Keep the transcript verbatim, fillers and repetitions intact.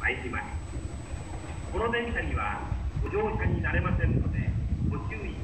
参ります。この電車にはご乗車になれませんのでご注意